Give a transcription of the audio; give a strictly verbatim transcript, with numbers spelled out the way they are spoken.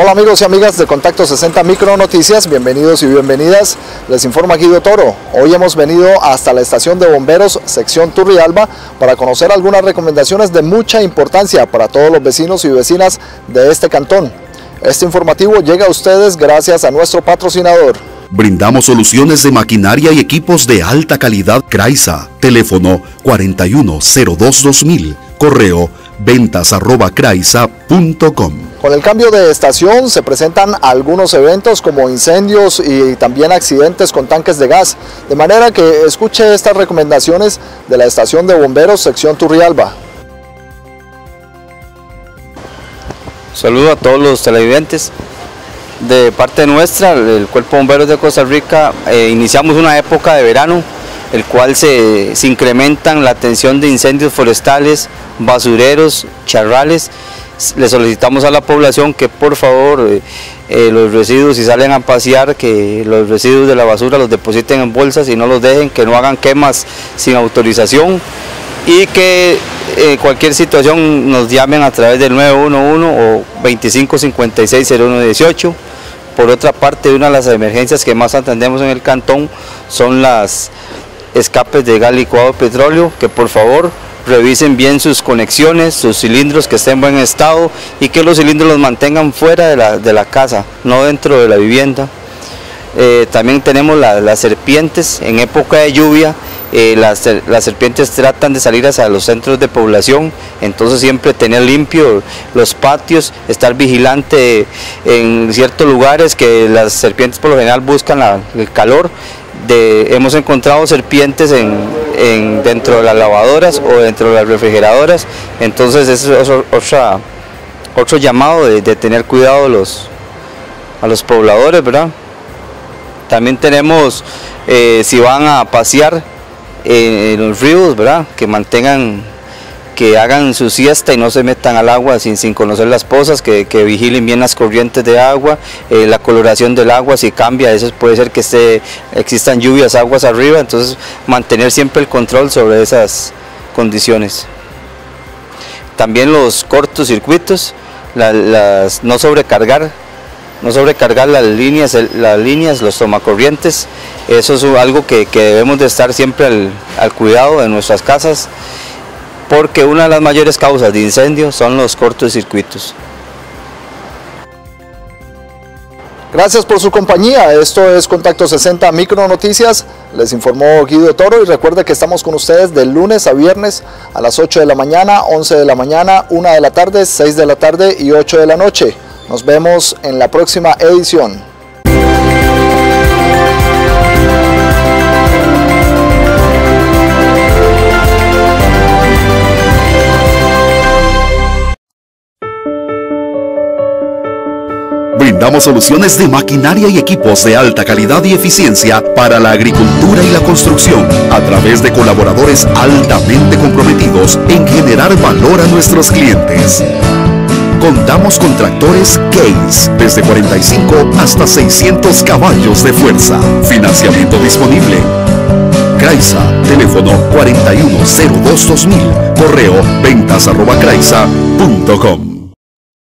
Hola amigos y amigas de Contacto sesenta Micro Noticias, bienvenidos y bienvenidas. Les informa Guido Toro. Hoy hemos venido hasta la estación de bomberos sección Turrialba para conocer algunas recomendaciones de mucha importancia para todos los vecinos y vecinas de este cantón. Este informativo llega a ustedes gracias a nuestro patrocinador. Brindamos soluciones de maquinaria y equipos de alta calidad. Craisa, teléfono cuarenta y uno cero dos dos mil, correo ventas arroba craisa punto com. Con el cambio de estación se presentan algunos eventos como incendios y también accidentes con tanques de gas, de manera que escuche estas recomendaciones de la estación de bomberos sección Turrialba. Saludo a todos los televidentes. De parte nuestra, el Cuerpo de Bomberos de Costa Rica, eh, iniciamos una época de verano, el cual se, se incrementan la atención de incendios forestales, basureros, charrales. Le solicitamos a la población que por favor eh, eh, los residuos, si salen a pasear, que los residuos de la basura los depositen en bolsas y no los dejen, que no hagan quemas sin autorización y que eh, cualquier situación nos llamen a través del nueve uno uno o veinticinco cincuenta y seis cero uno dieciocho. Por otra parte, una de las emergencias que más atendemos en el cantón son las escapes de gas licuado de petróleo, que por favor revisen bien sus conexiones, sus cilindros que estén en buen estado y que los cilindros los mantengan fuera de la, de la casa, no dentro de la vivienda. Eh, también tenemos la, las serpientes. En época de lluvia, eh, las, las serpientes tratan de salir hacia los centros de población, entonces siempre tener limpio los patios, estar vigilante en ciertos lugares que las serpientes por lo general buscan la, el calor. De, hemos encontrado serpientes en, en, dentro de las lavadoras o dentro de las refrigeradoras, entonces ese es otro, otro llamado de, de tener cuidado a los, a los pobladores, ¿verdad? También tenemos, eh, si van a pasear eh, en los ríos, ¿verdad?, que mantengan, que hagan su siesta y no se metan al agua sin, sin conocer las pozas, que, que vigilen bien las corrientes de agua, eh, la coloración del agua, si cambia, eso puede ser que esté, existan lluvias, aguas arriba, entonces mantener siempre el control sobre esas condiciones. También los cortocircuitos, la, las, no sobrecargar, no sobrecargar las líneas, las líneas, los tomacorrientes, eso es algo que, que debemos de estar siempre al, al cuidado de nuestras casas, porque una de las mayores causas de incendio son los cortocircuitos. Gracias por su compañía. Esto es Contacto sesenta Micro Noticias. Les informó Guido Toro y recuerde que estamos con ustedes de lunes a viernes a las ocho de la mañana, once de la mañana, una de la tarde, seis de la tarde y ocho de la noche. Nos vemos en la próxima edición. Brindamos soluciones de maquinaria y equipos de alta calidad y eficiencia para la agricultura y la construcción a través de colaboradores altamente comprometidos en generar valor a nuestros clientes. Contamos con tractores Case desde cuarenta y cinco hasta seiscientos caballos de fuerza. Financiamiento disponible. Craisa, teléfono cuarenta y uno cero dos dos mil, correo ventas arroba craisa punto com.